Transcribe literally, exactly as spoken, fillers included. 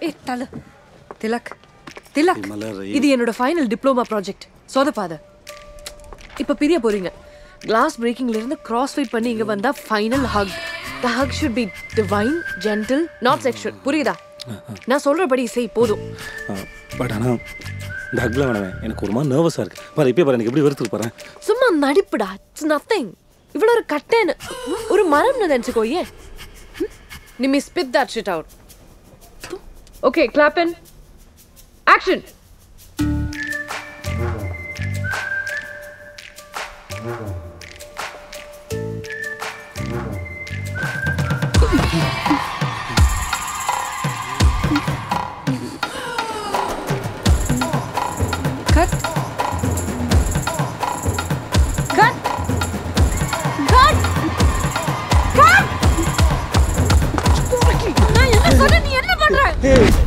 ஏய் தல திலக் திலக் இது என்னோட ஃபைனல் டிப்ளோமா ப்ராஜெக்ட் சோதபாத இப்போ பிரிய போறீங்க கிளாஸ் பிரேக்கிங்ல இருந்து கிராஸ் ஃபைட் பண்ணி இங்க வந்தா final hug the hug should be divine gentle not sexual புரியுதா நான் சொல்றபடி செய் போதும் பட் ஆனா இந்த ஹக்ல வேணவே எனக்கு ஒரு மாதிரி நர்வஸா இருக்கு பாரு இப்போ பாரு எனக்கு எப்படி வெறுத்து பாறேன் சும்மா நடிப்புடா it's nothing இவ்வளவு ஒரு கட்டேன் ஒரு மரம்னு நினைச்சுக்கோ ஏன் நிமி spit that shit out okay clap in action cut cut cut cut நான் என்ன சொல்ற நீ என்ன பண்ற